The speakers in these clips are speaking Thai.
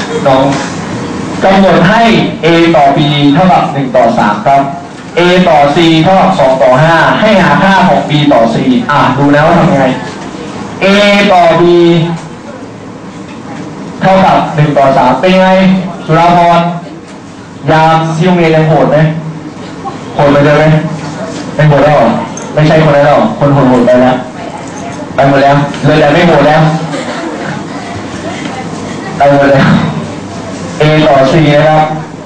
น้องกำหนดให้ a ต่อ b เท่ากับ1ต่อ3ครับ a ต่อ c เท่ากับ2ต่อ5ให้หาค่าของ b ต่อ c ดูนะว่าทำยังไง a ต่อ b เท่ากับ1ต่อ3เป็นไงสุราพรยามที่โรงเรียนยังโหดไหมโหดไปเลยไหมไม่โหดแล้วหรอไม่ใช่คนนั้นหรอคนโหดไปแล้วไปหมดแล้วเลยแต่ไม่โหดแล้วไปหมดแล้ว a ต่อ c นะครับ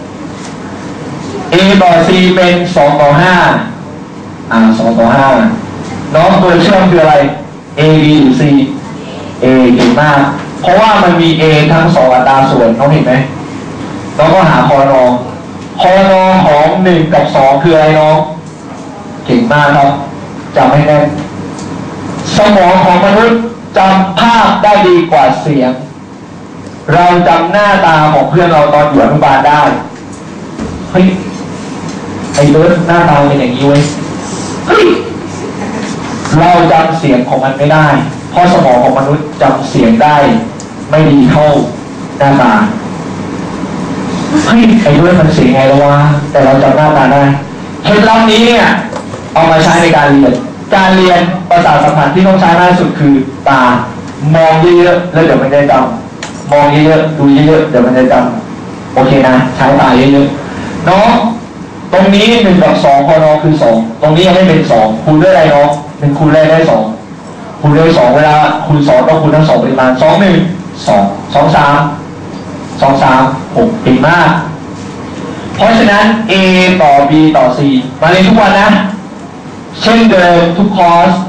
a ต่อ c เป็น2ต่อ52ต่อ5น้องตัวเชื่อมคืออะไร a b หรือ c a เก่งมากเพราะว่ามันมี a ทั้ง2อัตราส่วนน้องเห็นไหมน้องก็หาคอนอของ1กับ2คืออะไรน้องเก่งมากครับจำให้แน่นสมองของมนุษย์จำภาพได้ดีกว่าเสียงเราจำหน้าตาของเพื่อนเราตอนอยู่อนุบาลได้เฮ้ยไอ้เบิร์ดหน้าตาเป็นอย่างนี้เว้ยเฮ้ยเราจำเสียงของมันไม่ได้เพราะสมองของมนุษย์จำเสียงได้ไม่ดีเท่าหน้าตาเฮ้ยไอ้เบิร์ดมันเสียงไงแล้ววะแต่เราจำหน้าตาได้เคล็ดลับนี้เนี่ยเอามาใช้ในการเรียนประสาทสัมผัสที่ต้องใช้มากที่สุดคือตามองเยอะๆแล้วเดี๋ยวมันจะจำมองเยอะๆดูเยอะๆเดี๋ยวมันจะจำโอเคนะใช้ตาเยอะๆน้องตรงนี้1กับ2พอนอคือ2ตรงนี้ยังไม่เป็น2คูณด้วยอะไรน้อง1คูณแรกได้2คูณด้วย2เวลาคูณ2ต้องคูณทั้ง2ปริมาณ2 1 2 2 3 2 3 6เก่งมากเพราะฉะนั้น a ต่อ b ต่อ c มาเรียนทุกวันนะเช่นเดิมทุกคอร์ส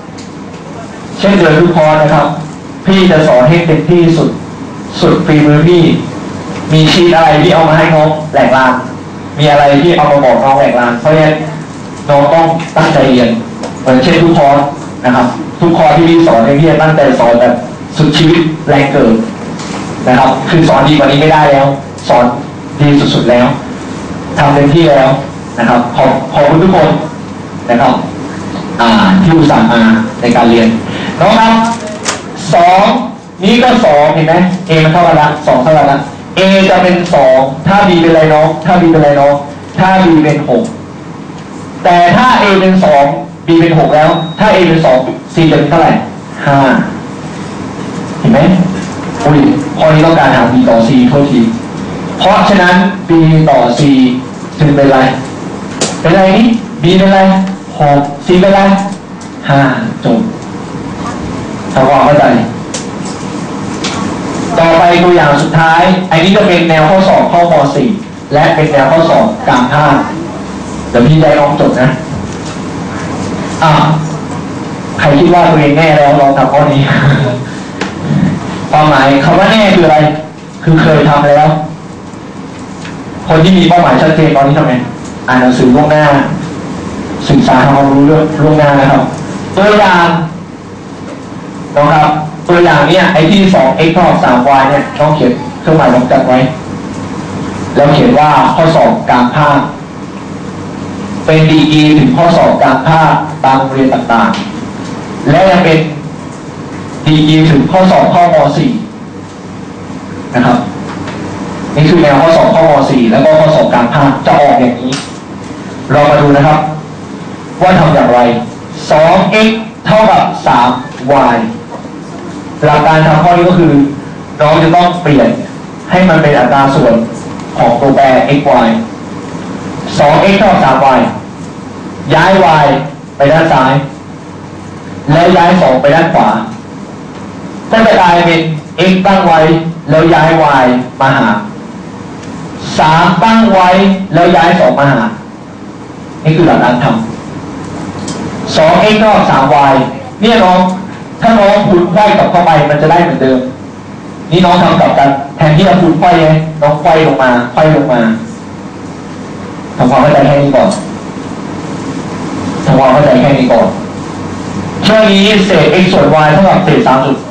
นะครับพี่จะสอนให้เต็มที่สุดฝีมือพี่มีชีทอะไรที่เอามาให้น้องแหลกลานมีอะไรที่เอามาบอกน้องแหลกลานเพราะฉะนั้นน้องต้องตั้งใจเรียนเหมือนเช่นทุกคอร์สนะครับทุกคอร์สที่พี่สอนให้พี่ตั้งใจสอนแบบสุดชีวิตแรงเกิดนะครับคือสอนดีกว่านี้ไม่ได้แล้วสอนดีสุดๆแล้วทำเต็มที่แล้วนะครับขอบคุณทุกคนนะครับที่อุตส่าห์มาในการเรียนน้องครับ2นี้ก็2เห็นไหม a มันเท่ากันละ2เท่ากันละ a จะเป็น2ถ้า b เป็นอะไรน้องถ้า b เป็นอะไรน้องถ้า b เป็น6แต่ถ้า a เป็น2 b เป็น6แล้วถ้า a เป็น2 c จะเป็นเท่าไหร่5เห็นไหมอุ้ยข้อนี้ต้องการหา b ต่อ c โทษทีเพราะฉะนั้น b ต่อ c จึงเป็นอะไรนี่ b เป็นอะไร6 c เป็นอะไร5จบทำความเข้าใจต่อไปตัวอย่างสุดท้ายอันนี้จะเป็นแนวข้อสอบข้อม .4 และเป็นแนวข้อสอบกลางภาคเดี๋ยวพี่ได้น้องจบนะใครคิดว่าตัวเองแน่แล้วลองทำข้อนี้ ความหมายคำว่าแน่คืออะไรคือเคยทำแล้วคนที่มีเป้าหมายชัดเจนตอนนี้ทำไงอ่านหนังสือล่วงหน้าศึกษาความรู้เรื่องล่วงหน้านะครับตัวอย่างนะครับตัวอย่างเนี่ยไอ้ที่ 2x เท่ากับ 3y เนี่ยต้องเขียนเครื่องหมายลบจัดไว้แล้วเขียนว่าข้อสอบกลางภาคเป็นดีกรีถึงข้อสอบกลางภาคตามโรงเรียนต่างๆและยังเป็นดีกรีถึงข้อสอบข้อม .4 นะครับนี่คือแนวข้อสอบข้อม .4 แล้วก็ข้อสอบกลางภาคจะออกอย่างนี้เรามาดูนะครับว่าทำอย่างไร 2x เท่ากับ 3y หลักการทำข้อนี้ก็คือน้องจะต้องเปลี่ยนให้มันเป็นอัตราส่วนของตัวแปร x y 2x เท่ากับ 3y ย้าย y ไปด้านซ้ายแล้วย้าย2ไปด้านขวาก็จะกลายเป็น x ตั้งไว้แล้วย้าย y มาหา3ตั้งไว้แล้วย้าย2มาหานี่คือหลักการทำ 2x เท่ากับ 3y เนี่ยน้องถ้าน้องคูณไขว้กลับเข้าไปมันจะได้เหมือนเดิมนี่น้องทำกลับกันแทนที่จะคูณไขว้ไงน้องไขว้ลงมาทำความเข้าใจแค่นี้ก่อนช่วงนี้เศษ x ส่วน y เท่ากับเศษ 3 จุด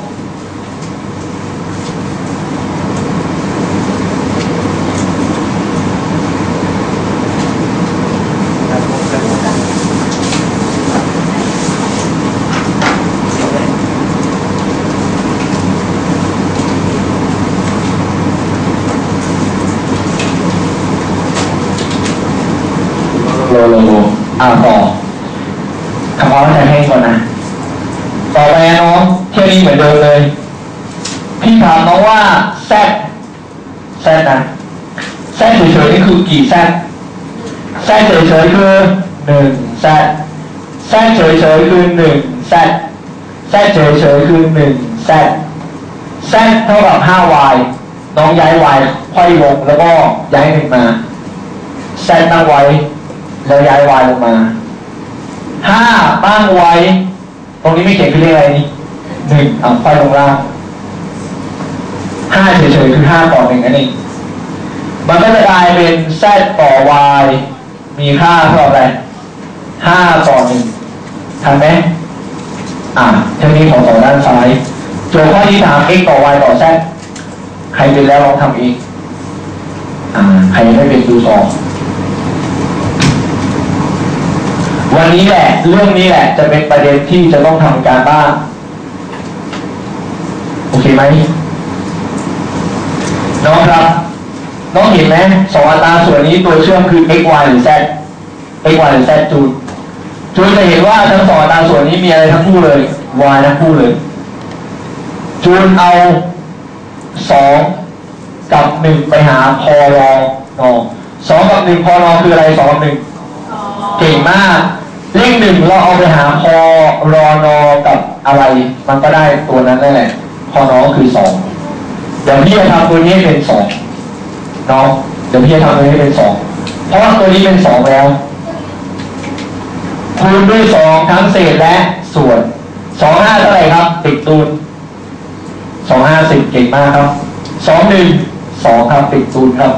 โลต่อทำความเข้าใจให้ก่อนนะต่อไปน้องเที่ยวนี้เหมือนเดิมเลยพี่ถามน้องว่าแซดนะแซดเฉยๆนี่คือกี่แซดเฉยๆคือ1แซดเฉยๆคือ1แซดเฉยๆคือ1แซดเท่ากับ 5y น้องย้าย y ค่อยลงแล้วก็ย้าย1มาแซดตั้งไว้แล้วย้าย y ลงมา5ตั้งไว้ตรงนี้ไม่เขียนคือเลขอะไรนี่1ค่อยลงล่าง5เฉยๆคือ5ต่อ1นั่นเองมันก็จะกลายเป็น z ต่อ y มีค่าเท่าไหร่5ต่อ1ทันไหมเท่านี้ของต่อด้านซ้ายโจทย์ข้อที่3 x ต่อ y ต่อ z ใครเป็นแล้วลองทำเองใครไม่เป็นดูสอบวันนี้แหละเรื่องนี้แหละจะเป็นประเด็นที่จะต้องทำการบ้านโอเคไหมน้องครับน้องเห็นไหม2อัตราส่วนนี้ตัวเชื่อมคือ x y หรือ z x y หรือ z จูนจะเห็นว่าทั้ง2อัตราส่วนนี้มีอะไรทั้งคู่เลย y ทั้งคู่เลยจูนเอา2กับ1ไปหาพรน2กับ1พรคืออะไร2กับ1เก่งมากเลข1เราเอาไปหาพรนกับอะไรมันก็ได้ตัวนั้นนั่นแหละพรนคือ2เดี๋ยวพี่จะทำตัวนี้เป็น2น้องเดี๋ยวพี่จะทำตัวนี้เป็น2เพราะว่าตัวนี้เป็น2แล้วคูณด้วย2ทั้งเศษและส่วน25เท่าไหร่ครับติดตูน250เก่งมากครับ2ครับติดตูนครับ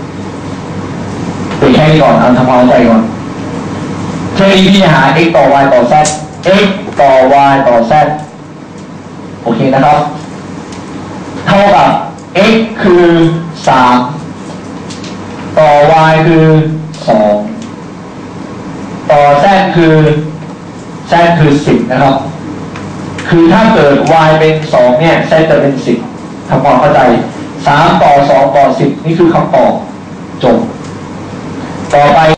ติดแค่นี้ก่อนเอาทำความเข้าใจก่อนเช่นนี้พี่หา x ต่อ y ต่อ z x ต่อ y ต่อ z โอเคนะครับเท่ากับ x คือ3ต่อ y คือ2ต่อ z คือ10นะครับคือถ้าเกิด y เป็น2เนี่ย z จะเป็น10ทำความเข้าใจ3ต่อ2ต่อ10นี่คือคำตอบจบต่อไป